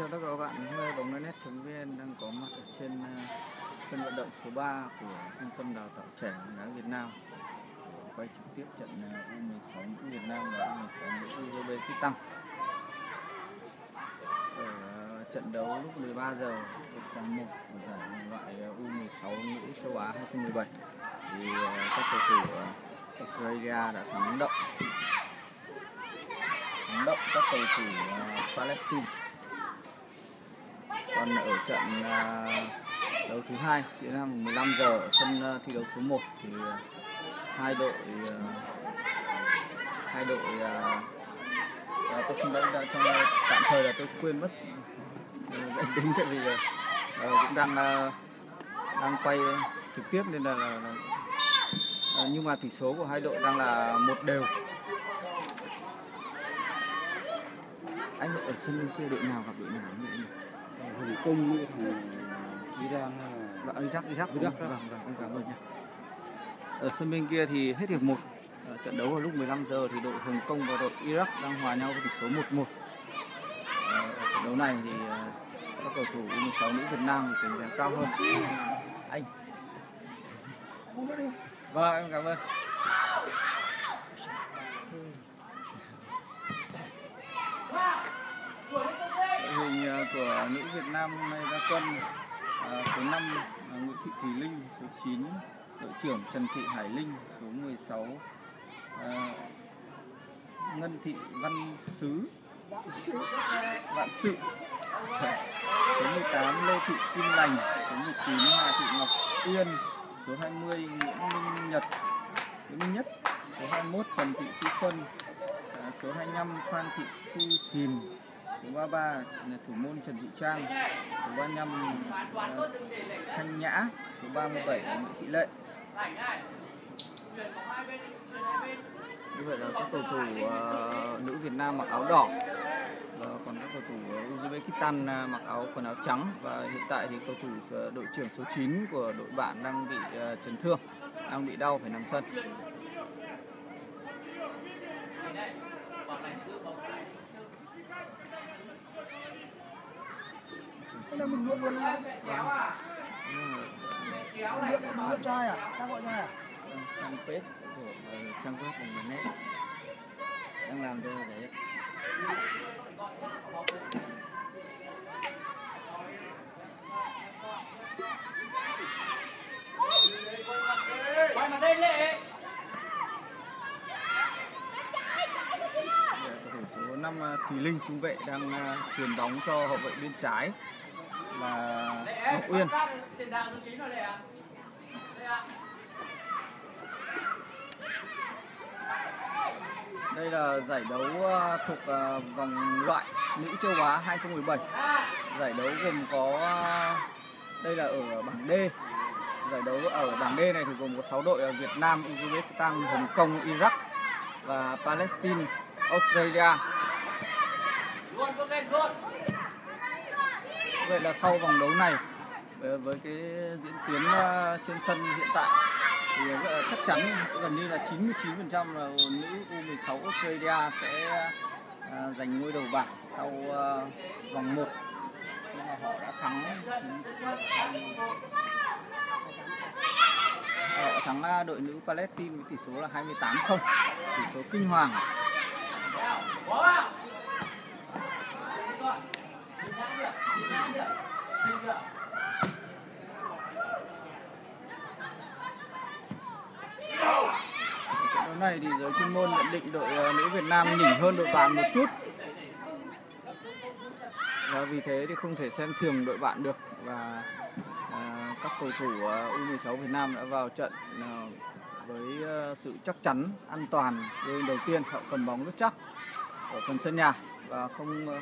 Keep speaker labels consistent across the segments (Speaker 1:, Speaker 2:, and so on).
Speaker 1: chào tất cả các bạn. Hôm nay bóng.net.vn đang có mặt ở trên sân vận động số 3 của Trung tâm Đào tạo trẻ bóng đá Việt Nam, quay trực tiếp trận U16 nữ Việt Nam và U16 nữ Uzbekistan. Ở trận đấu lúc 13 giờ vòng 1 của giải loại U16 nữ châu Á 2017 thì các cầu thủ Australia đã thắng đậm các cầu thủ Palestine. Còn ở trận đấu thứ hai diễn ra 15 giờ ở sân thi đấu số 1 thì hai đội tôi xin lỗi trong tạm thời là tôi quên mất danh tính, tại vì cũng đang quay trực tiếp nên là nhưng mà tỷ số của hai đội đang là 1-1. Anh ở sân bên kia đội nào gặp đội nào như thế này?
Speaker 2: Hồng Kông như thì Iran
Speaker 1: Iraq. Vâng, em cảm ơn nhé. Ở sân bên kia thì hết hiệp 1, trận đấu vào lúc 15 giờ thì đội Hồng Kông và đội Iraq đang hòa nhau với tỷ số 1-1. Trận đấu này thì các cầu thủ U16 nữ Việt Nam thì giành cao hơn. Anh. Vâng, em cảm ơn. Đội hình của nữ Việt Nam hôm nay ra quân: số 5 Nguyễn Thị Thùy Linh, số 9 đội trưởng Trần Thị Hải Linh, số 16 Ngân Thị Vạn Sự, số 18 Lê Thị Kim Lành, số 19 Hà Thị Ngọc Uyên, số 20 Nguyễn Minh Nhất, số 21 Trần Thị Thu Xuân, số 25 Phan Thị Thu Thìn, số 33 là thủ môn Trần Thị Trang, số 35 Thanh Nhã, số 37 là Nguyễn Thị Lệ. Như vậy là các cầu thủ nữ Việt Nam mặc áo đỏ, còn các cầu thủ Uzbekistan mặc quần áo trắng, và hiện tại thì cầu thủ đội trưởng số 9 của đội bạn đang bị chấn thương, đang bị đau phải nằm sân.
Speaker 2: Đây là mình luôn nha. Gọi trai à? Đang gọi trai à?
Speaker 1: Fanpage của trang web bóng.net đang làm cho đấy. Quay mặt đây Lệ. Cầu thủ số 5 Thùy Linh trung vệ đang chuyền bóng cho hậu vệ bên trái là Ngọc Uyên. Đây là giải đấu thuộc vòng loại nữ châu Á 2017. Giải đấu gồm có đây là ở bảng D. Giải đấu ở bảng D này thì gồm có 6 đội: Việt Nam, Uzbekistan, Hồng Kông, Iraq và Palestine, Australia. Vậy là sau vòng đấu này, với cái diễn tiến trên sân hiện tại thì chắc chắn gần như là 99% là nữ U16 Australia sẽ giành ngôi đầu bảng sau vòng 1. Nhưng mà họ đã thắng đội nữ Palestine với tỷ số là 28-0, tỷ số kinh hoàng. Trận đấu này thì giới chuyên môn nhận định đội nữ Việt Nam nhỉnh hơn đội bạn một chút, và vì thế thì không thể xem thường đội bạn được, và các cầu thủ U16 Việt Nam đã vào trận với sự chắc chắn, an toàn. Đầu tiên họ cầm bóng rất chắc ở phần sân nhà và không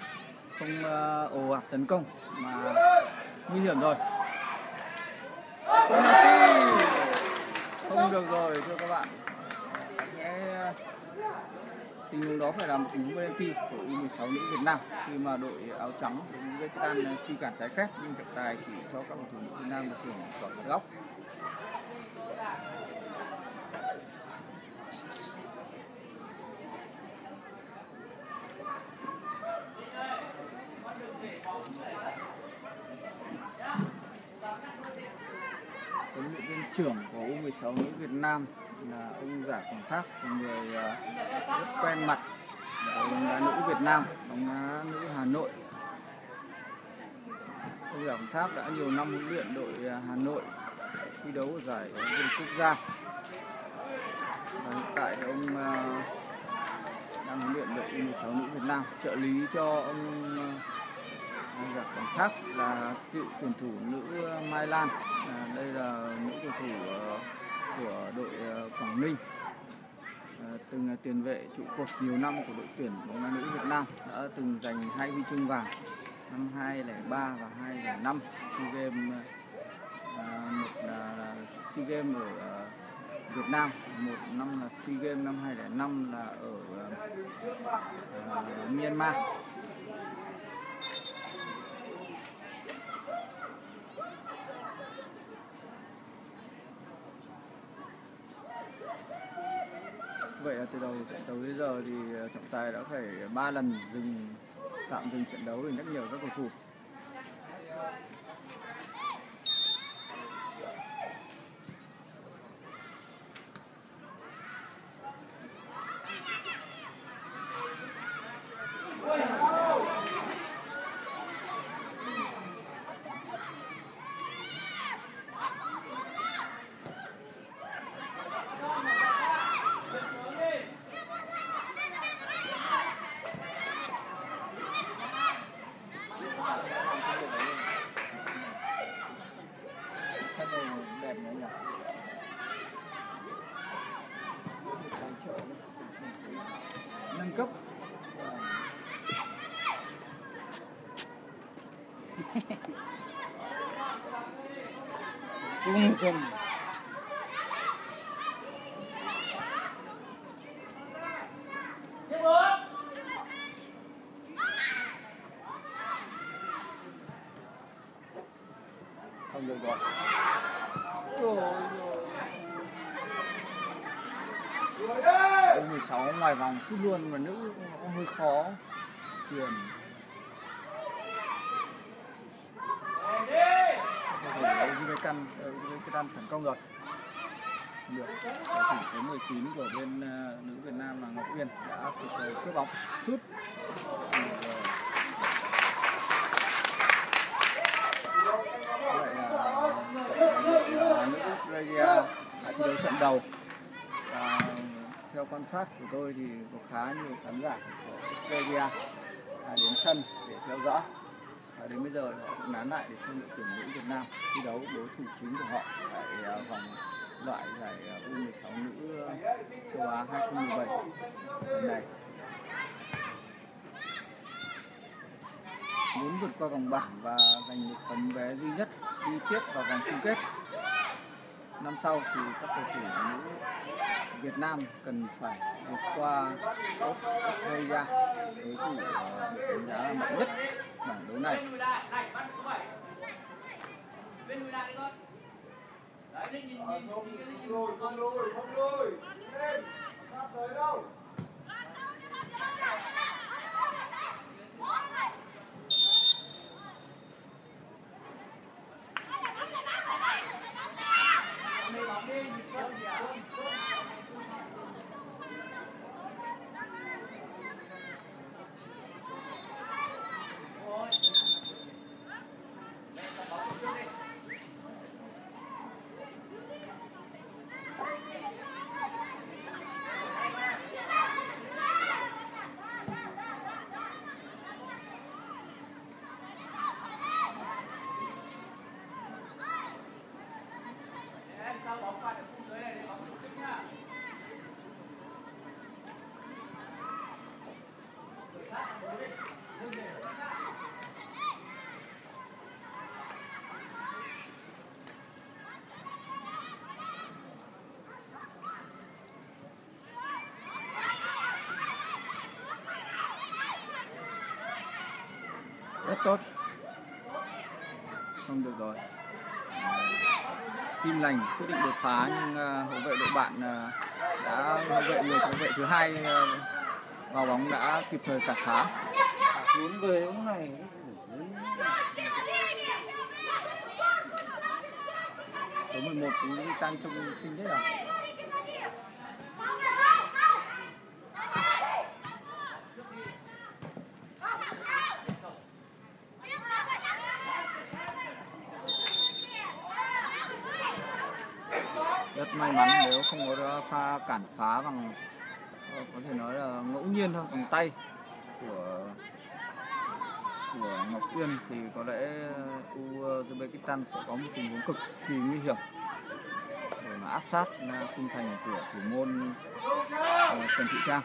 Speaker 1: ồ ạt tấn công mà nguy hiểm rồi. Không được rồi thưa các bạn. Tình huống đó phải là một tình huống penalty của U16 nữ Việt Nam khi mà đội áo trắng của Uzbekistan truy cản trái phép, nhưng trọng tài chỉ cho các cầu thủ nữ Việt Nam được hưởng chọn một góc. Huấn luyện viên trưởng của U16 nữ Việt Nam là ông Giả Quảng Thác, một người rất quen mặt bóng đá nữ Việt Nam, bóng đá nữ Hà Nội. Ông Giả Quảng Thác đã nhiều năm huấn luyện đội Hà Nội thi đấu ở giải vô địch quốc gia. Và hiện tại ông đang huấn luyện đội U16 nữ Việt Nam. Trợ lý cho ông Giả Quảng Thác là cựu tuyển thủ nữ Mai Lan. Đây là nữ cầu thủ của đội Quảng Ninh, từng là tiền vệ trụ cột nhiều năm của đội tuyển bóng đá nữ Việt Nam, đã từng giành 2 huy chương vàng năm 2003 và 2005 SEA Games, một là SEA Games ở Việt Nam, một năm là SEA Games năm 2005 là ở Myanmar. Vậy là từ đầu trận đấu đến giờ thì trọng tài đã phải 3 lần tạm dừng trận đấu để nhắc nhở các cầu thủ. Đẹp nữa nhỉ? Nâng cấp.
Speaker 2: Cung chân.
Speaker 1: Không được rồi. U16 ngoài vòng sút luôn mà nữ cũng hơi khó truyền. Uzbekistan thành công rồi. Được. Cầu thủ số 19 của bên nữ Việt Nam là Ngọc Uyên đã kịp thời cướp bóng, sút. Vậy là nữ Australia đã thi đấu trận đầu. Và theo quan sát của tôi thì có khá nhiều khán giả của Australia đến sân để theo dõi. Và đến bây giờ họ cũng nán lại để xem đội tuyển nữ Việt Nam thi đấu đối thủ chính của họ tại vòng loại giải U16 nữ châu Á 2017 lần này. Muốn vượt qua vòng bảng và giành một tấm vé duy nhất đi tiếp vào vòng chung kết năm sau thì các cầu thủ nữ Việt Nam cần phải vượt qua Australia, đối thủ được đánh giá là mạnh nhất bảng đấu này. Rất tốt. Không được rồi. Kim Lành quyết định đột phá nhưng hậu vệ đội bạn đã hậu vệ thứ hai vào bóng đã kịp thời cản phá.
Speaker 2: Xuống về bóng này
Speaker 1: số 11 cũng đi tan trong sinh đấy à. Rất may mắn nếu không có pha cản phá bằng có thể nói là ngẫu nhiên thôi, bằng tay của Ngọc Uyên thì có lẽ Uzbekistan sẽ có một tình huống cực kỳ nguy hiểm để mà áp sát khung thành của thủ môn Trần Thị Trang.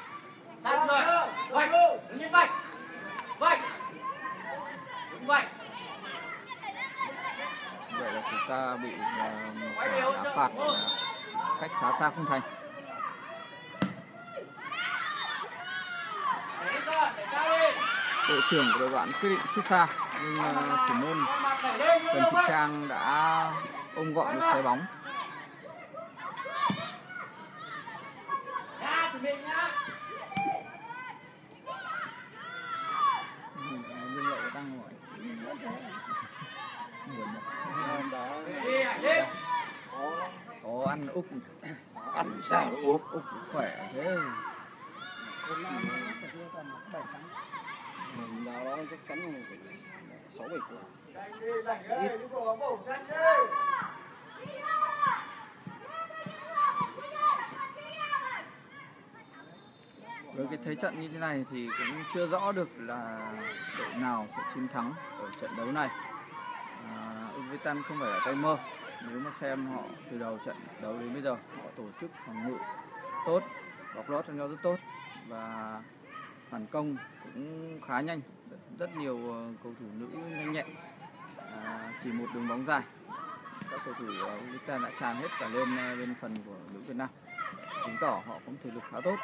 Speaker 1: Vậy là chúng ta bị đá phạt cách khá xa khung thành. Đội trưởng của đội bạn quyết định sút xa nhưng thủ môn Trần Thị Trang đã ôm gọn được trái bóng. Dương Lợi đang ngồi. Có ăn úp.
Speaker 2: Ăn sao úp
Speaker 1: Khỏe thế.
Speaker 2: Mình đào đó chắc chắn phải 6-7 tuổi. Ít.
Speaker 1: Với cái thế trận như thế này thì cũng chưa rõ được là đội nào sẽ chiến thắng ở trận đấu này. Uzbekistan không phải là tay mơ. Nếu mà xem họ từ đầu trận đấu đến bây giờ, họ tổ chức phòng ngự tốt, bọc lót cho nhau rất tốt và phản công cũng khá nhanh, rất nhiều cầu thủ nữ nhanh nhẹn, chỉ một đường bóng dài các cầu thủ Uzbekistan đã tràn hết cả lên bên phần của nữ Việt Nam, chứng tỏ họ cũng thể lực khá tốt.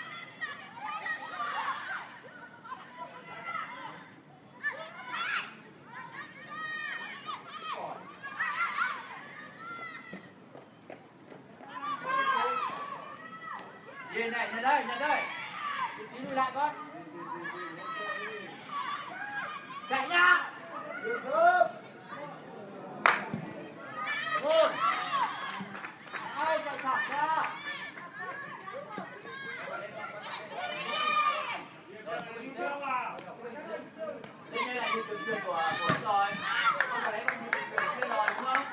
Speaker 3: Này, nhận đây. Vị trí lùi lại con. Chạy nha. Một. Hai, chạy thẳng ra. Đây là những đường truyền của rồi. Không phải đấy con đường truyền rồi đúng không?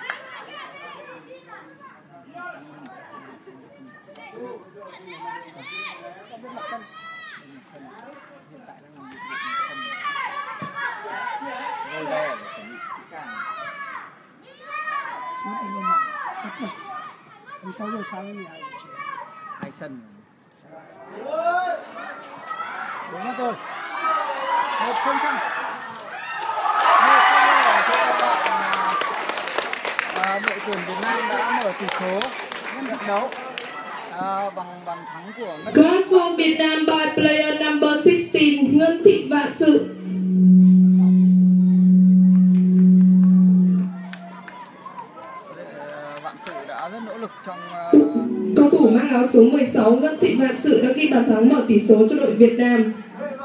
Speaker 2: Bên mặt sân hiện tại đang làm nhiệm vụ sân
Speaker 1: Ngôi về để chuẩn bị kỹ càng.
Speaker 2: snap bên bên này hết bật 16 giờ sáng đến 12 giờ chiều.
Speaker 1: Hai sân. Đúng đó tôi. 1-0. Đội tuyển Việt Nam đã mở tỷ số nhân trận đấu bằng bàn thắng của
Speaker 4: Cross for Vietnam by player number 16 Ngân Thị Vạn Sự.
Speaker 1: Vạn Sự đã rất nỗ lực trong
Speaker 4: Cầu thủ mang áo số 16 Ngân Thị Vạn Sự đã ghi bàn thắng mở tỷ số cho đội Việt Nam.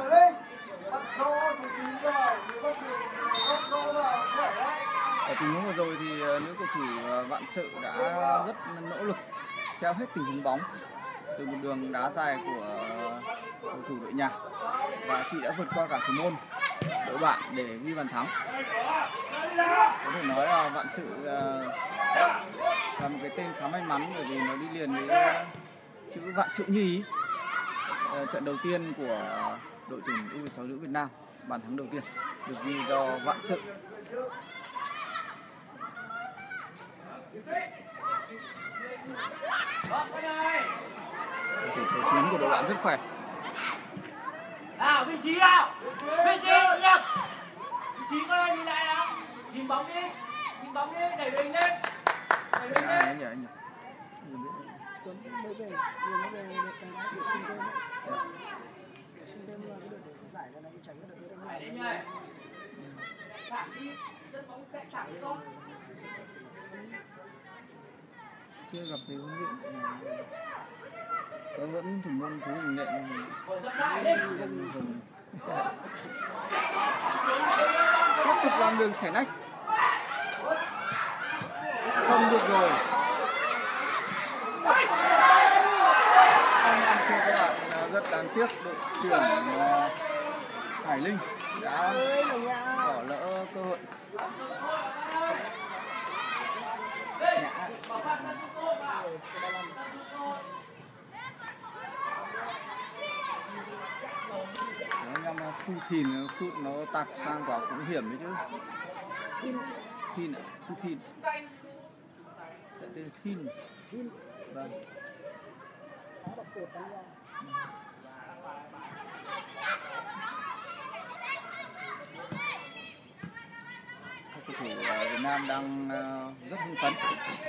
Speaker 1: ở tình huống vừa rồi thì nữ cầu thủ Vạn Sự đã rất nỗ lực theo hết tình huống bóng từ một đường đá dài của cầu thủ đội nhà và chị đã vượt qua cả thủ môn đội bạn để ghi bàn thắng. Có thể nói là Vạn Sự là một cái tên khá may mắn bởi vì nó đi liền với chữ Vạn Sự như ý. Trận đầu tiên của đội tuyển U16 nữ Việt Nam, bàn thắng đầu tiên được ghi do Vạn Sự. Tỷ số chiến của đội bạn rất khỏe.
Speaker 3: Nào, vị trí nào? Vị trí nhập. Vị trí coi nhìn lại nào. Nhìn bóng đi, đẩy lên lên. Đẩy lên lên.
Speaker 1: Anh nhỉ.
Speaker 2: Tuấn mới về, vừa mới về được cái đá của sinh thêm đấy. Sinh thêm là cái đợt để giải ra này tránh cái đợt tới đánh lại.
Speaker 3: Đấy nhỉ. Thẳng đi, chân bóng chạy thẳng đi con.
Speaker 1: Chưa gặp thì huấn luyện vẫn thủ môn Phú Hùng Nện tiếp tục làm đường xẻ nách. Không được rồi. Không ăn thua các bạn, rất đáng tiếc. Đội tuyển Hải Linh đã bỏ lỡ cơ hội. Nhã. Nhằm Thu Thìn sút nó tạt sang quả cũng hiểm đấy chứ. Thìn ạ, Thu Thìn. Tên Thìn. Vâng. Các cầu thủ Việt Nam đang rất hưng phấn.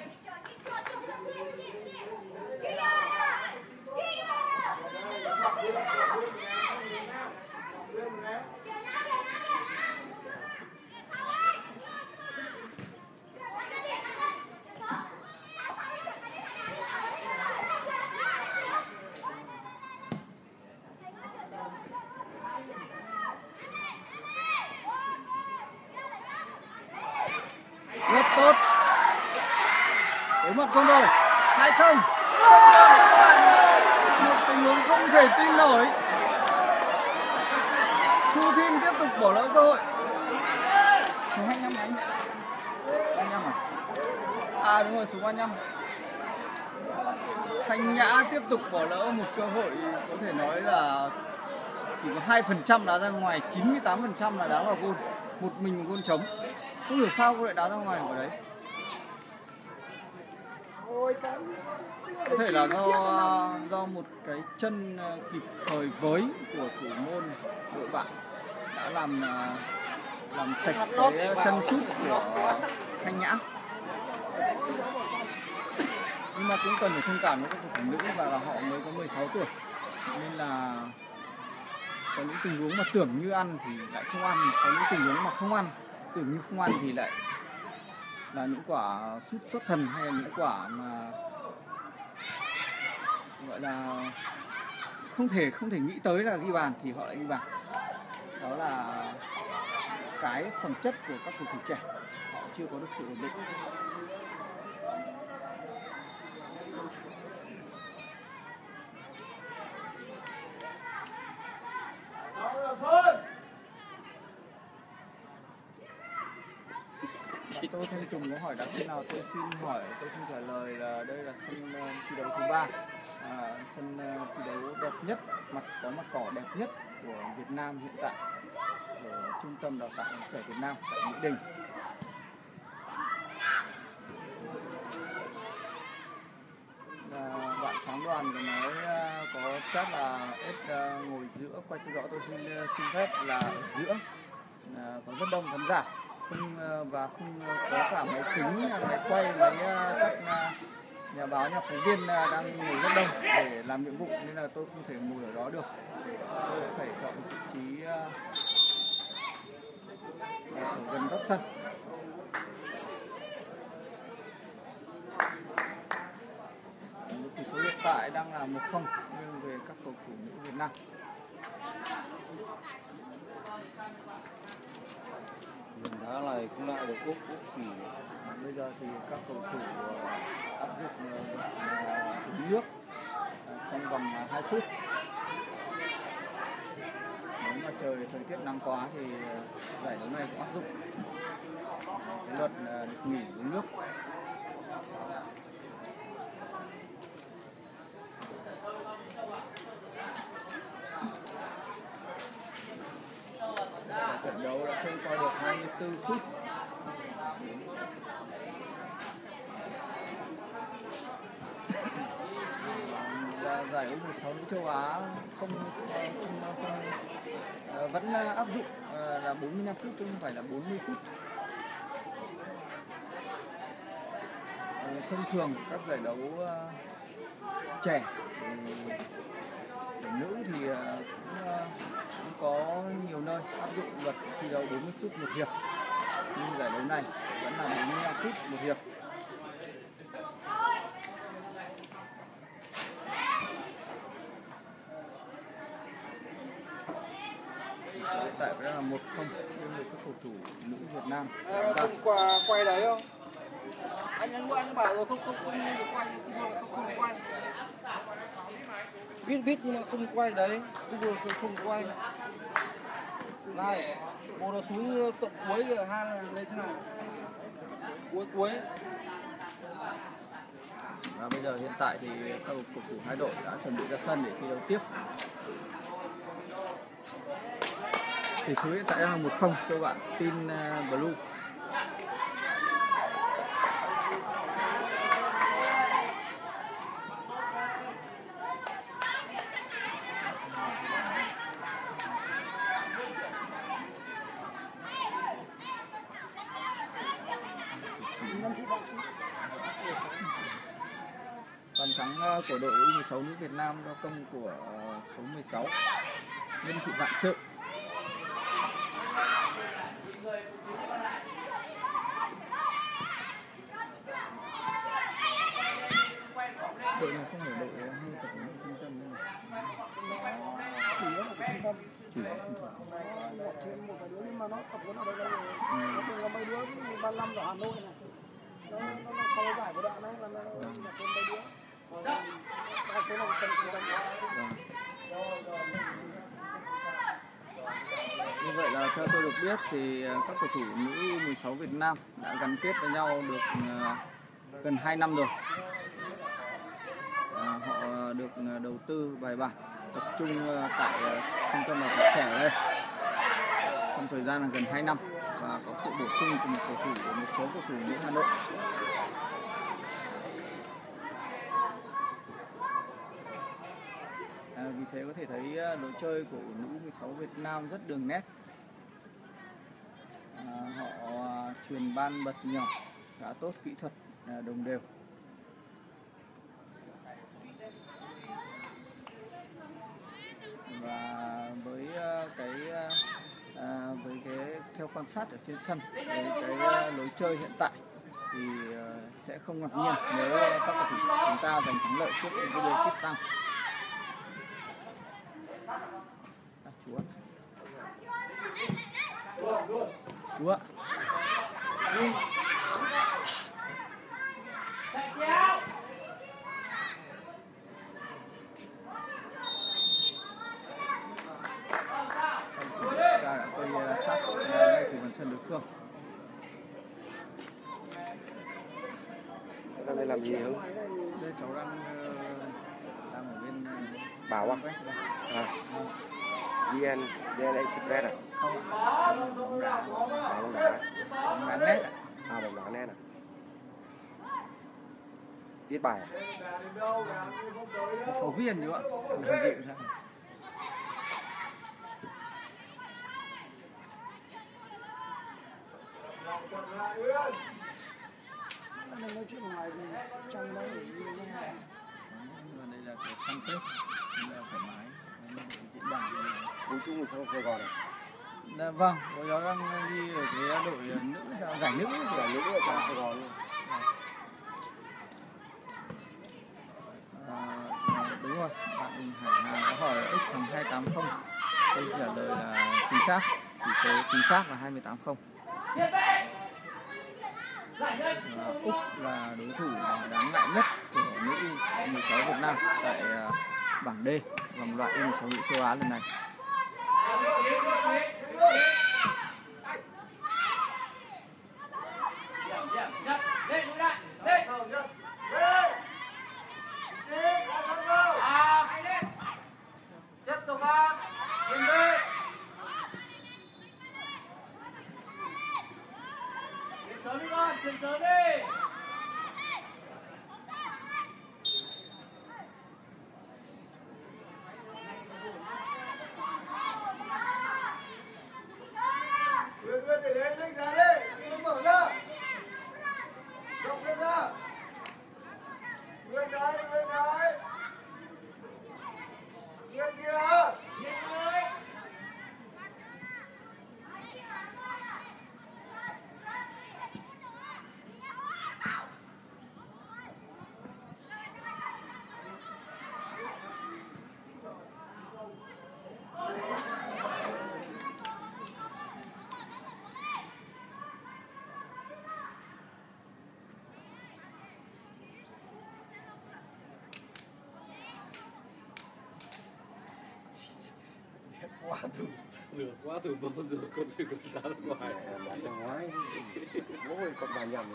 Speaker 1: Rất tốt. Đối mặt không rồi. 2-0. Một tình huống không thể tin nổi. Thu Thìn tiếp tục bỏ lỡ cơ hội. Số 25 anh. 25 à? À đúng rồi, số 35. Thanh Nhã tiếp tục bỏ lỡ một cơ hội có thể nói là chỉ có 2% đá ra ngoài, 98% là đá vào gôn. Một mình gôn trống. Không hiểu sao cô lại đá ra ngoài ở đấy. Có thể là do một cái chân kịp thời với của thủ môn đội bạn đã làm chệch cái chân sút của Thanh Nhã. Nhưng mà cũng cần phải thông cảm với các cầu thủ nữ và là họ mới có 16 tuổi nên là có những tình huống mà tưởng như ăn thì lại không ăn, có những tình huống mà không ăn tưởng như không ăn thì lại là những quả sút xuất thần hay là những quả mà gọi là không thể nghĩ tới là ghi bàn thì họ lại ghi bàn. Đó là cái phẩm chất của các cầu thủ trẻ, họ chưa có được sự ổn định. Tô Thanh Tùng có hỏi đá sân nào, tôi xin trả lời là đây là sân thi đấu thứ 3, sân thi đấu đẹp nhất, có mặt cỏ đẹp nhất của Việt Nam hiện tại ở trung tâm đào tạo trẻ Việt Nam tại Mỹ Đình. Bạn Sáng Đoàn có nói có chắc là S ngồi giữa, quay cho rõ tôi xin phép là ở giữa, có rất đông khán giả. Và không có cả máy tính, máy quay, các nhà báo, nhà phóng viên đang ngồi rất đông để làm nhiệm vụ nên là tôi không thể ngồi ở đó được. Tôi phải chọn vị trí ở gần góc sân. Tỷ số hiện tại đang là 1-0 nhưng về các cầu thủ nữ Việt Nam.
Speaker 5: Đá này cũng lại được Úc thì
Speaker 1: bây giờ thì các cầu thủ áp dụng uống nước trong vòng 2 phút. Nếu mà trời thời tiết nắng quá thì giải đấu này cũng áp dụng cái luật được nghỉ uống nước. Trận đấu đã trôi qua được 24 phút. Giải U16 nữ châu Á vẫn áp dụng là 45 phút chứ không phải là 40 phút. Thông thường các giải đấu trẻ nữ thì cũng có nhiều nơi áp dụng luật thi đấu 40 phút một hiệp, nhưng giải đấu này vẫn là 45 phút một hiệp. Hiện tại vẫn là 1-0 nhưng các cầu thủ nữ Việt Nam.
Speaker 5: Hôm qua quay đấy không? Anh bảo rồi không quay, không quay. Biết nhưng mà không quay đấy, bây giờ không quay. Này, một nó xuống tận cuối rồi, hai là lên thế này. Cuối.
Speaker 1: Và bây giờ hiện tại thì các cầu thủ hai đội đã chuẩn bị ra sân để thi đấu tiếp. Tỷ số hiện tại đang là 1-0 cho bạn Team Blue. Bàn thắng của đội U16 nữ Việt Nam do công của số 16 Nguyễn Thị Vạn Sự. Đội này không phải đội hay tập huấn của trung tâm đâu.
Speaker 2: Chủ yếu là của trung tâm.
Speaker 1: Chủ yếu trung tâm.
Speaker 2: Nó nhập thêm một vài đứa nhưng mà nó tập huấn ở đây lâu rồi. Nó cùng có mấy đứa như 35 ở Hà Nội này. Nó sau cái giải của đoạn này là nó nhập thêm mấy đứa. Đa số là tầm trung tâm.
Speaker 1: Như vậy là theo tôi được biết thì các cầu thủ nữ U16 Việt Nam đã gắn kết với nhau được gần 2 năm rồi. Họ được đầu tư bài bản, tập trung tại trung tâm đào tạo trẻ ở đây trong thời gian là gần 2 năm và có sự bổ sung của một số cầu thủ nữ Hà Nội. Vì thế có thể thấy lối chơi của nữ U16 Việt Nam rất đường nét. Họ truyền ban bật nhỏ, khá tốt, kỹ thuật đồng đều. Và với cái theo quan sát ở trên sân, với cái lối chơi hiện tại thì sẽ không ngạc nhiên nếu các cầu thủ chúng ta giành thắng lợi trước Uzbekistan. Chúa. Tôi sát ngay từ phần sân đối phương.
Speaker 6: Đang đây làm gì không?
Speaker 1: Đây cháu đang ở bên
Speaker 6: Bảo à? VN Express à?
Speaker 1: Không ạ.
Speaker 6: Bóng đá.
Speaker 1: Bóng đá net ạ.
Speaker 6: Bóng đá net à? Viết bài à?
Speaker 1: Có phóng viên đúng không ạ? Dự ra.
Speaker 2: Nó nói chuyện ngoài thì trong đó để nghe.
Speaker 1: Đây là cái fanpage, đây là thoải mái, diễn đàn.
Speaker 6: Bóng chung ở Sài Gòn à?
Speaker 1: Dạ, vâng, tôi đang đi ở cái đội nữ, giải nữ
Speaker 6: ở trong Sài Gòn luôn.
Speaker 1: Đúng rồi, bạn Hải Hà có hỏi X bằng 280. Tôi trả lời là chính xác, tỷ số chính xác là 280. Úc là đối thủ đáng ngại nhất của nữ U16 Việt Nam tại bảng D vòng loại U16 nữ châu Á lần này.
Speaker 3: Tiếp tục vào, chuẩn bị. Chuyển sớm đi con, chuyển sớm đi.
Speaker 7: Nguyên để đến linh ra đi, không mở ra. Rộng lên ra. Nguyên đấy. Nguyên kia.
Speaker 3: Nguyên ơi.
Speaker 5: quá thủ môn rồi con đá ra ngoài.
Speaker 6: Đá ra ngoài. Ôi con bà nhầm.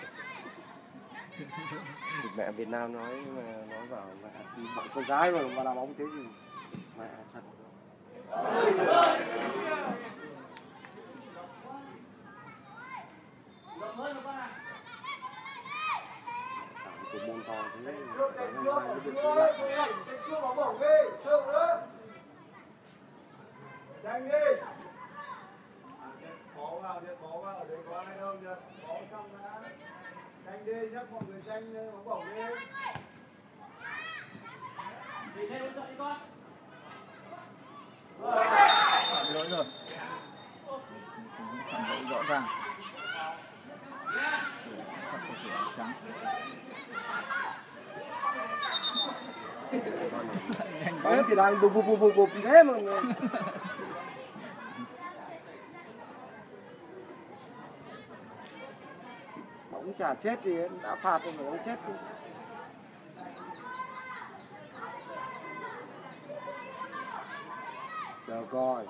Speaker 6: Mẹ Việt Nam nói vào mẹ bọn con gái mà đá bóng thế gì mẹ thật. Cái môn to thế.
Speaker 7: Chưa bóng bổng đi, thương nữa. Nhanh đi. Bóng vào, ở đây có ai đâu nhỉ? Bóng trong đã. Nhanh đi, nhắc mọi người tranh bóng bổng đi.
Speaker 3: Đi lên hỗ trợ đi con.
Speaker 1: Phạm lỗi rồi. Phạm lỗi rõ ràng. Phạm cầu thủ áo trắng.
Speaker 6: Bóng thì đang bụp thế mà. Bóng chả chết thì đã phạt rồi, bóng chết thì. Chờ coi.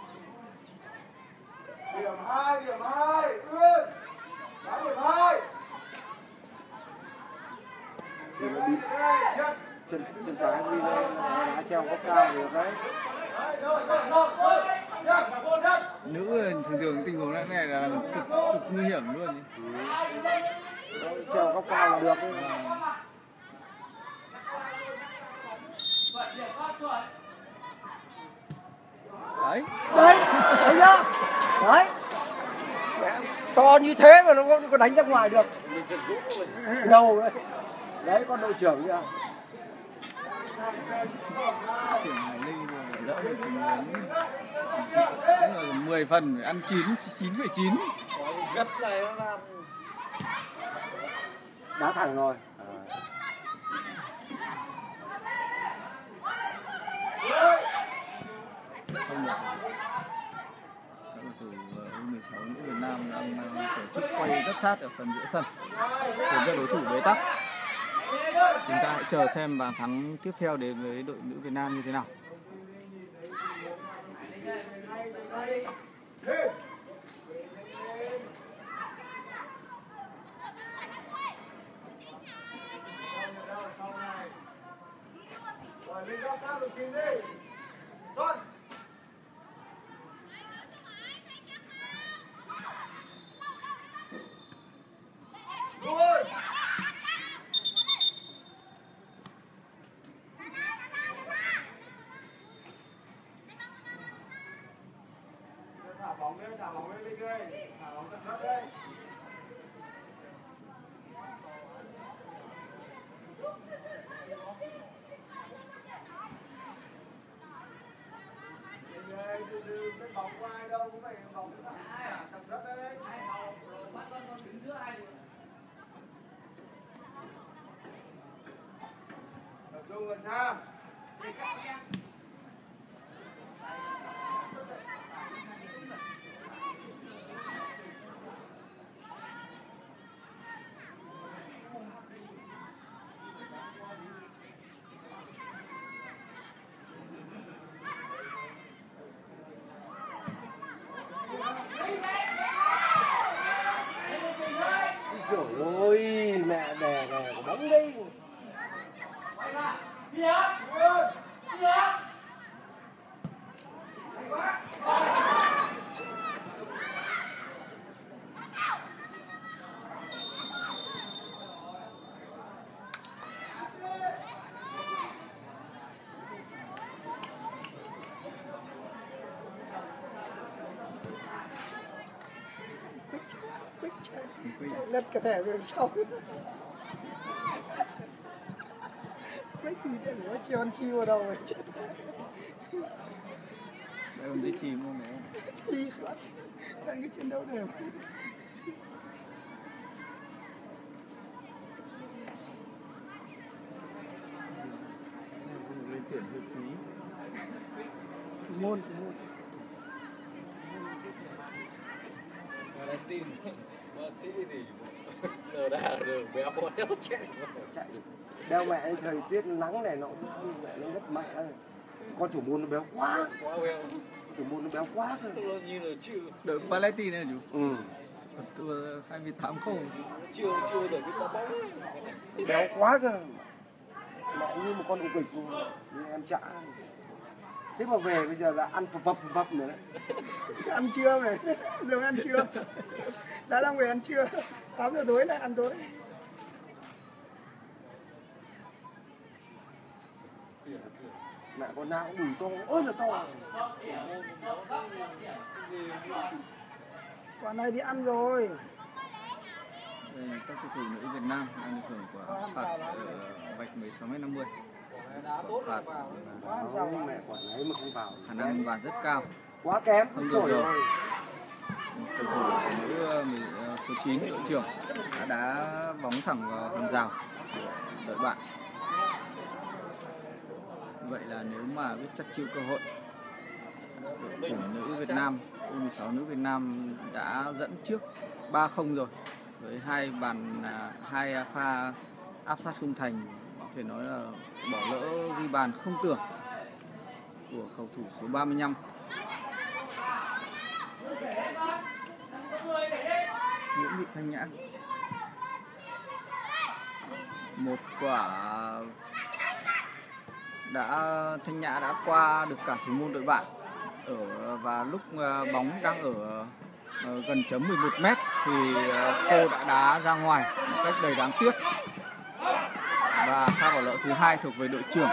Speaker 7: Điểm 2, Ươn. Đá điểm 2.
Speaker 6: Chân trái đi lên đá treo góc cao được đấy.
Speaker 1: Nữ thường tình huống này là cực nguy hiểm luôn.
Speaker 6: Treo góc cao là được đấy.
Speaker 1: Đấy
Speaker 6: nhá. Đấy. To như thế mà nó có đánh ra ngoài được. Đâu đấy. Đấy con đội trưởng kìa.
Speaker 1: Trưởng Hải Linh đỡ được tình huống. Cũng là 10 phần ăn 9,9.
Speaker 5: Gắt này nó làm
Speaker 6: Đá thẳng rồi.
Speaker 1: Không được. Các cầu thủ U16 nữ Việt Nam đang tổ chức quay rất sát ở phần giữa sân để cho đối thủ bế tắc. Chúng ta hãy chờ xem bàn thắng tiếp theo đến với đội nữ Việt Nam như thế nào.
Speaker 7: Rồi lên góc sát đội 9 đi. Con. Rồi. Thả bóng lên Linh ơi. Thả bóng cẩn thận đây. Từ cái bóng của ai đâu cũng phải bóng cẩn thận đấy.
Speaker 3: Bắt con đứng giữa ai được.
Speaker 7: Tập trung làm sao?
Speaker 6: Trời ơi, mẹ đè của bóng đi.
Speaker 3: Đi á. Đi á.
Speaker 2: Lật cái thẻ về sau. Mấy tí nữa nó tròn chi vào đầu rồi.
Speaker 1: Đây còn dây chìm không đấy?
Speaker 2: Chi suốt. Đang cái chiến đấu đều.
Speaker 1: Lên tuyển hơi phí.
Speaker 2: Thủ môn.
Speaker 5: mà tin bác sĩ thì lờ đà được béo đéo chạy.
Speaker 6: Đeo mẹ thời tiết nắng này nó mẹ nó rất mạnh. Con thủ môn nó béo quá.
Speaker 5: Quá béo.
Speaker 6: thủ môn nó béo quá cơ.
Speaker 5: Như là chưa
Speaker 1: Đội Palestine này chú.
Speaker 6: Ừ.
Speaker 1: 28 không.
Speaker 5: chưa bao giờ biết đá bóng.
Speaker 6: Béo quá cơ. Mẹ như một con ụ kịch như em chả. Thế mà về bây giờ là ăn phập nữa đấy.
Speaker 2: Ăn trưa này, giờ ăn trưa. Đã đang về ăn trưa. 8 giờ tối lại ăn tối.
Speaker 6: Mẹ con nào cũng đủ to, ôi là to.
Speaker 2: Quả này thì ăn rồi.
Speaker 1: Đây là các cầu thủ nữ Việt Nam đang được hưởng quả phạt ở vạch 16m50. Phạt
Speaker 6: Sao mẹ quả đấy mà không vào.
Speaker 1: khả năng bàn rất cao.
Speaker 6: Quá kém,
Speaker 1: Không được
Speaker 6: sổi
Speaker 1: rồi.
Speaker 6: rồi.
Speaker 1: Cầu thủ nữ số 9 đội trưởng đã đá bóng thẳng vào hàng rào của đội bạn. Vậy là nếu mà biết chắc chịu cơ hội, đội tuyển nữ Việt Nam, U16 nữ Việt Nam đã dẫn trước 3-0 rồi với hai pha áp sát khung thành, có thể nói là bỏ lỡ ghi bàn không tưởng của cầu thủ số 35. Nguyễn Thị Thanh Nhã, một quả Thanh Nhã đã qua được cả thủ môn đội bạn và lúc bóng đang ở gần chấm 11m thì cô đã đá ra ngoài một cách đầy đáng tiếc, và pha bỏ lỡ thứ hai thuộc về đội trưởng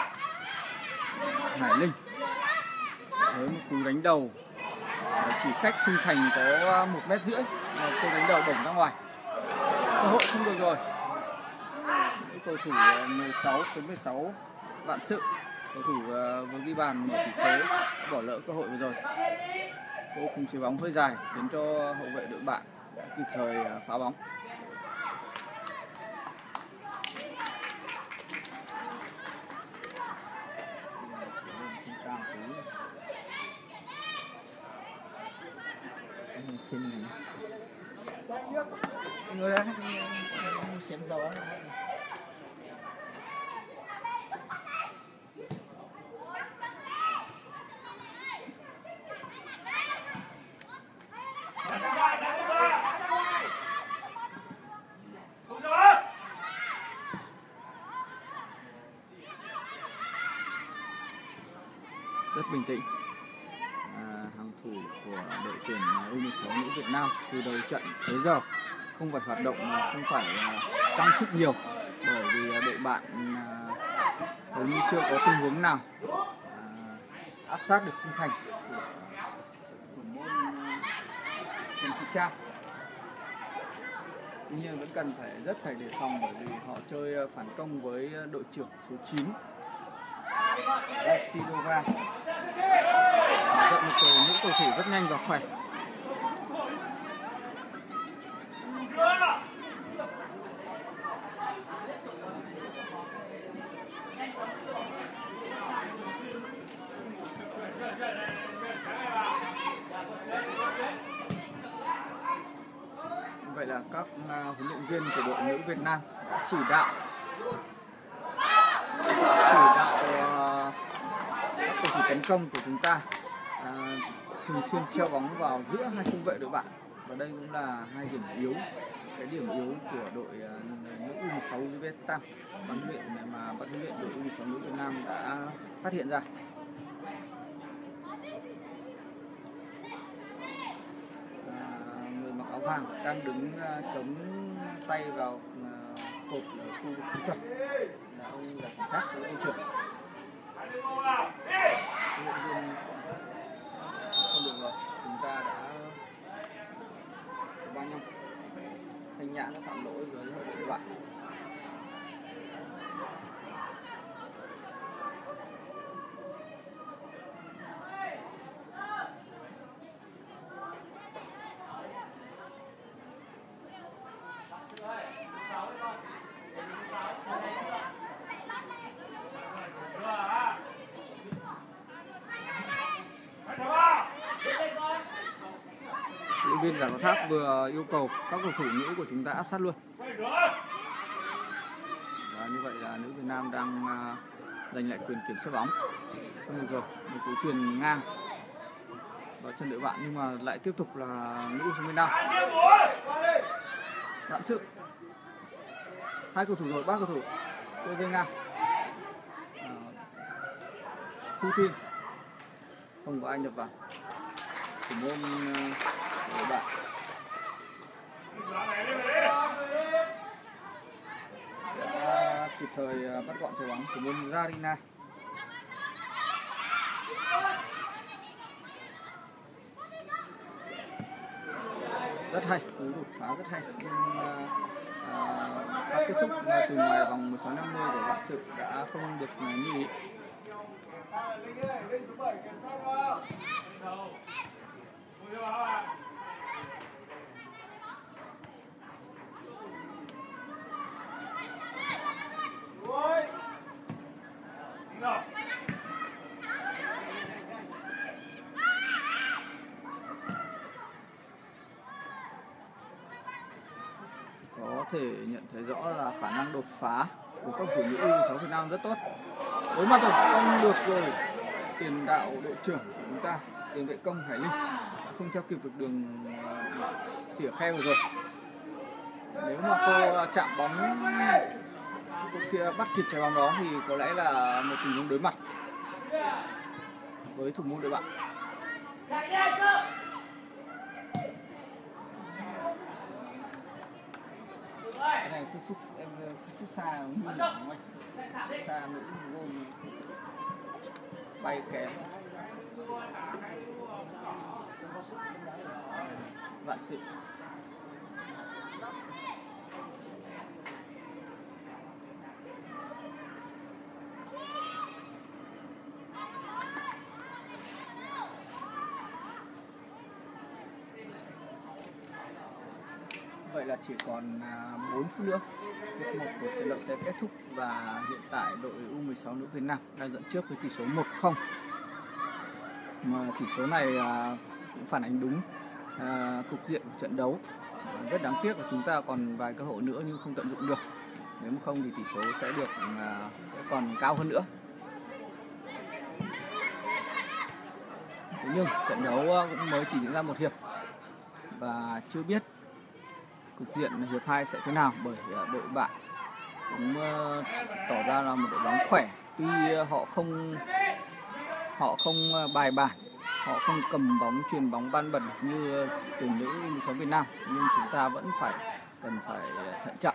Speaker 1: Hải Linh với một cú đánh đầu chỉ cách khung thành có 1,5 m. Cô đánh đầu bổng ra ngoài, cơ hội không được rồi. Cầu thủ 16 số 16 Vạn Sự, cầu thủ vừa ghi bàn mở tỷ số, bỏ lỡ cơ hội vừa rồi. Cô không chế bóng hơi dài khiến cho hậu vệ đội bạn đã kịp thời phá bóng. Người đó chém gió. Rất bình tĩnh. Hàng thủ của đội tuyển U16 nữ Việt Nam từ đầu trận tới giờ không phải hoạt động, không phải tăng sức nhiều, bởi vì đội bạn hầu như chưa có tình huống nào áp sát được khung thành của thủ môn Trần Thị Trang. Tuy nhiên vẫn cần phải đề phòng, bởi vì họ chơi phản công với đội trưởng số 9 Sidova, một nữ cầu thủ rất nhanh và khỏe. Vậy là các huấn luyện viên của đội nữ Việt Nam đã chỉ đạo các cầu thủ tấn công của chúng ta thường xuyên treo bóng vào giữa hai trung vệ đội bạn, và đây cũng là hai điểm yếu, cái điểm yếu của đội nữ U16 Việt Nam, ban huấn luyện đội U16 nữ Việt Nam đã phát hiện ra. Người mặc áo vàng đang đứng chống tay vào cột ở khu vực kỹ thuật là ông là cảnh sát của đội trưởng. Không được rồi, chúng ta đã số 35 Thanh Nhã đã phạm lỗi với hậu vệ bạn. Huấn luyện viên Giảng Thác vừa yêu cầu các cầu thủ nữ của chúng ta áp sát luôn. Và như vậy là nữ Việt Nam đang giành lại quyền kiểm soát bóng. Không được rồi, một cú chuyền ngang
Speaker 5: vào chân đội bạn nhưng mà lại tiếp tục là nữ U số 15. Vạn Sự. 2 cầu thủ rồi, 3 cầu thủ. Cô dây ngang. Thu Thiên. Không có ai nhập vào. Thủ môn đội bạn. Đã kịp thời bắt gọn trái bóng thủ môn Zarina. Rất hay, cú đột phá rất hay, nhưng pha kết thúc từ ngoài vòng 16-50 của Vạn Sự đã không được như ý. Có thể nhận thấy rõ là khả năng đột phá của các thủ nữ U16 Việt Nam rất tốt. Đối mặt rồi, không được rồi. Tiền đạo đội trưởng của chúng ta, tiền vệ công Hải Linh không theo kịp được đường xỉa khe vừa rồi. Nếu mà cô chạm bóng, cô kia bắt kịp trái bóng đó thì có lẽ là một tình huống đối mặt với thủ môn đội bạn. Cái này cứ sút em cứ sút xa nguy hiểm quá. Xa nữa gôn bay kém. Vạn Sự. Vậy là chỉ còn 4 phút nữa, hiệp 1 của trận đấu sẽ kết thúc và hiện tại đội U16 nữ Việt Nam đang dẫn trước với tỷ số 1-0. Mà tỷ số này cũng phản ánh đúng cục diện của trận đấu. Rất đáng tiếc là chúng ta còn vài cơ hội nữa nhưng không tận dụng được. Nếu không thì tỷ số sẽ còn cao hơn nữa. Thế nhưng trận đấu cũng mới chỉ diễn ra một hiệp và chưa biết cục diện hiệp 2 sẽ thế nào, bởi đội bạn cũng tỏ ra là một đội bóng khỏe. Tuy họ không bài bản, họ không cầm bóng chuyền bóng ban bật như tuyển nữ U16 Việt Nam, nhưng chúng ta vẫn cần phải thận trọng,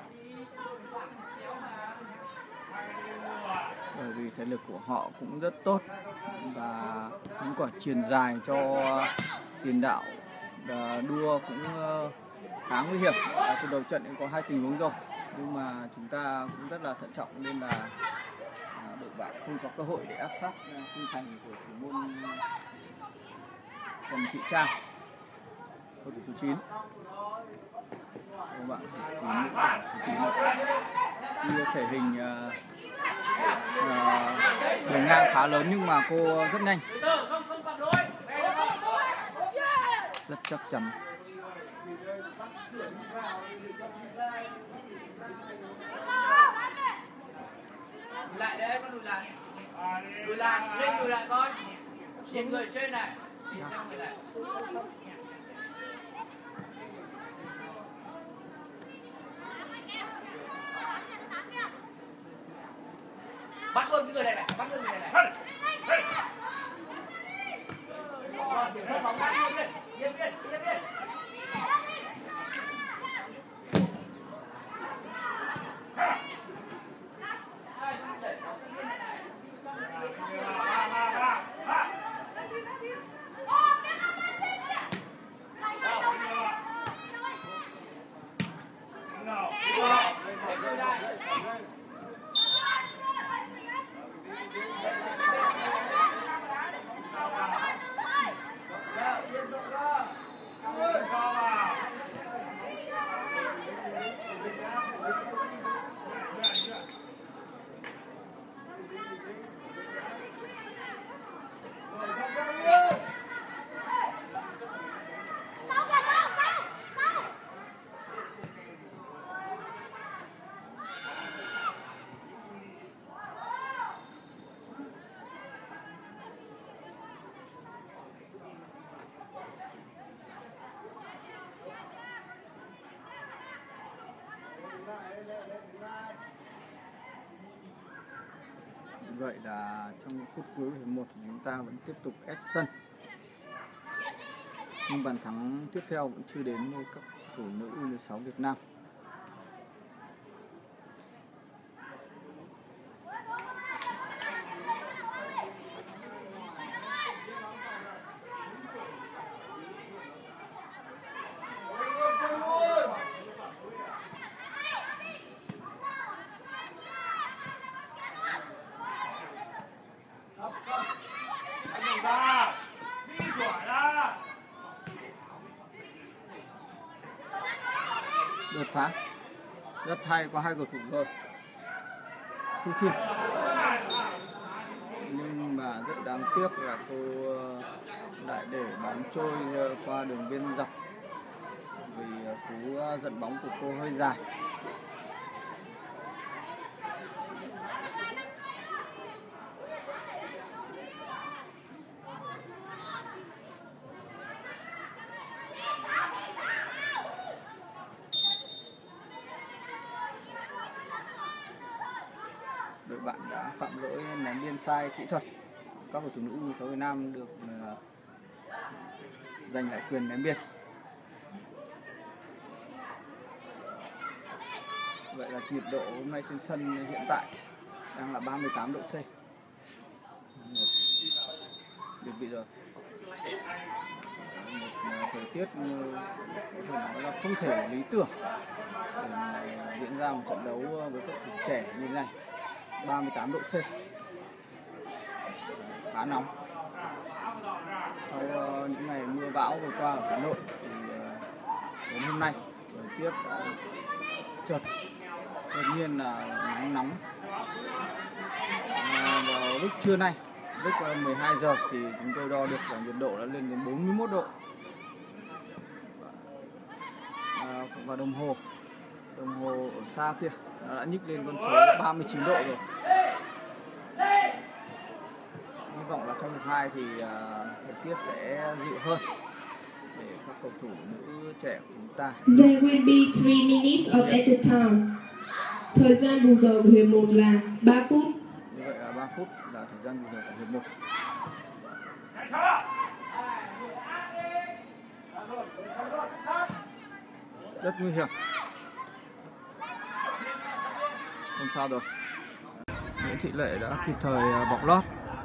Speaker 5: bởi vì thể lực của họ cũng rất tốt và những quả chuyền dài cho tiền đạo đua cũng khá nguy hiểm. Từ đầu trận cũng có 2 tình huống rồi, nhưng mà chúng ta cũng rất là thận trọng nên là đội bạn không có cơ hội để áp sát khung thành của thủ môn Trần Thị Trang, cầu thủ số 9. Các bạn như thể hình đường ngang khá lớn nhưng mà cô rất nhanh, rất chắc chắn.
Speaker 3: Lùi lại đấy, con lùi lại. Lùi lại, lên lùi lại con. Nhìn người trên này. Nhìn ra người này. Bắt luôn cái người này này, bắt luôn người này này. Kiểm soát bóng ra, yên yên.
Speaker 5: Vậy là trong phút cuối hiệp 1 thì chúng ta vẫn tiếp tục ép sân. Nhưng bàn thắng tiếp theo vẫn chưa đến với các cầu thủ nữ U16 Việt Nam. Đột phá rất hay, có hai cầu thủ rồi Thu Phiên, nhưng mà rất đáng tiếc là cô lại để bóng trôi qua đường biên dọc vì cú dẫn bóng của cô hơi dài. Đội bạn đã phạm lỗi ném biên sai kỹ thuật. Các cầu thủ nữ U16 Việt Nam được giành lại quyền ném biên. Vậy là nhiệt độ hôm nay trên sân hiện tại đang là 38 độ C. Biệt vị rồi. Một thời tiết có thể nói là không thể lý tưởng để diễn ra một trận đấu với các cầu thủ trẻ như thế này. 38 độ C, khá nóng. Sau những ngày mưa bão vừa qua ở Hà Nội thì đến hôm nay thời tiết chợt đột nhiên là nắng nóng. Vào lúc trưa nay, lúc 12 giờ thì chúng tôi đo được là nhiệt độ đã lên đến 41 độ. Và đồng hồ ở xa kia nó đã nhích lên con số 39 độ rồi. Hy vọng là trong hiệp 2 thì thời tiết sẽ dịu hơn để các cầu thủ nữ trẻ của chúng ta.
Speaker 4: There will be 3 minutes of extra time. Thời gian bù giờ của hiệp 1 là 3 phút.
Speaker 5: Như vậy là 3 phút là thời gian bù giờ của hiệp 1. Rất nguy hiểm. Không sao rồi. Nguyễn Thị Lệ đã kịp thời bọc lót.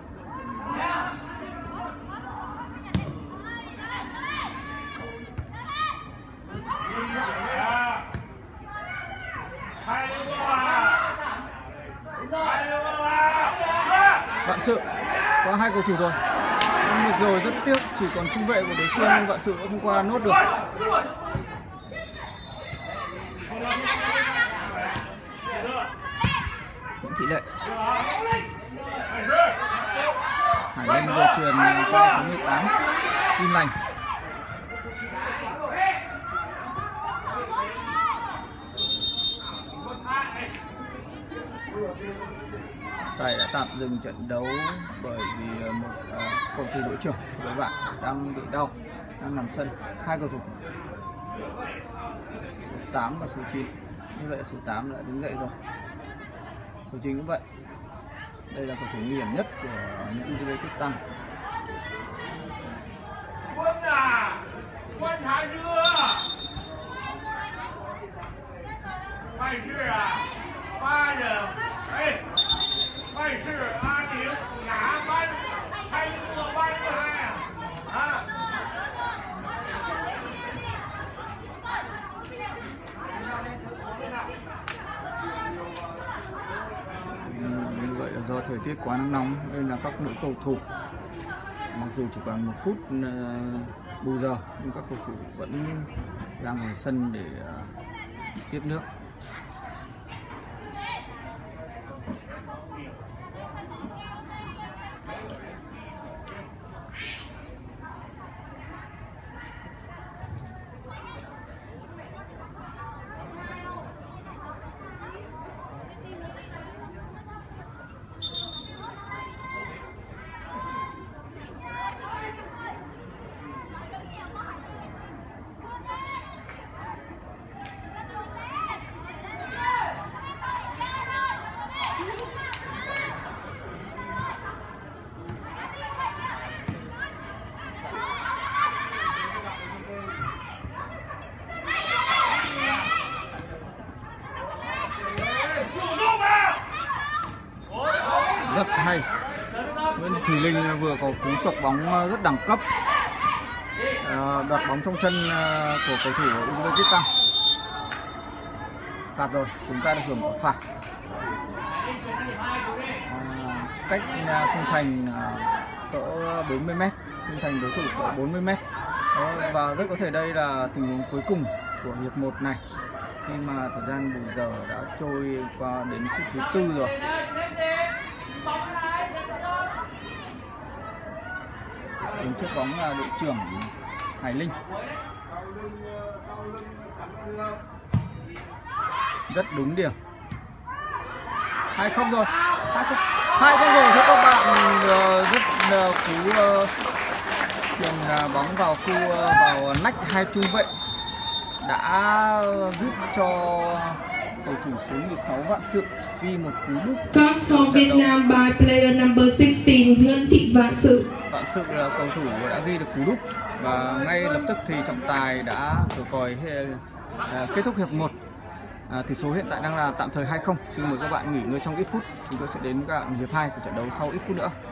Speaker 5: Vạn Sự có hai cầu thủ rồi. Nhưng rồi rất tiếc chỉ còn trung vệ của đối phương nhưng Vạn Sự cũng không qua nốt được. Nguyễn Thị Lệ. Hải Linh vừa truyền qua số 18 Kim Lành. Tài đã tạm dừng trận đấu bởi vì một cầu thủ đội trưởng của các bạn đang bị đau, đang nằm sân. Hai cầu thủ số 8 và số 9. Như vậy số 8 đã đứng dậy rồi. Số 9 cũng vậy. Đây là cầu thủ nguy hiểm nhất của những Uzbekistan.
Speaker 7: Quân à, quân hạ chưa? Bài sự à, 3 人，哎，办事阿玲哪班还这班厉害啊？啊！
Speaker 5: Như vậy là do thời tiết quá nắng nóng nên là các nữ cầu thủ mặc dù chỉ còn 1 phút bù giờ nhưng các cầu thủ vẫn ra ngoài sân để tiếp nước. thật hay. Nguyễn Thùy Linh vừa có cú sộc bóng rất đẳng cấp, đoạt bóng trong chân của cầu thủ Uzbekistan. Phạt rồi, chúng ta được hưởng quả phạt. Cách khung thành cỡ 40m, khung thành đối thủ cỡ 40m. Và rất có thể đây là tình huống cuối cùng của hiệp 1 này, khi mà thời gian bù giờ đã trôi qua đến phút thứ 4 rồi. Đứng trước bóng là đội trưởng Hải Linh. Rất đúng điểm. 2-0 rồi. 2-0 rồi cho các bạn. Rất cú chuyền bóng vào vào nách hai trung vệ đã giúp cho cầu thủ số 16 Vạn Sự ghi một cú đúp.
Speaker 4: Cross for Vietnam by player number 16 Ngân Thị Vạn Sự.
Speaker 5: Vạn Sự là cầu thủ đã ghi được cú đúp và ngay lập tức thì trọng tài đã thổi còi kết thúc hiệp 1. Tỷ số hiện tại đang là tạm thời 2-0. Xin mời các bạn nghỉ ngơi trong ít phút. Chúng tôi sẽ đến các bạn hiệp 2 của trận đấu sau ít phút nữa.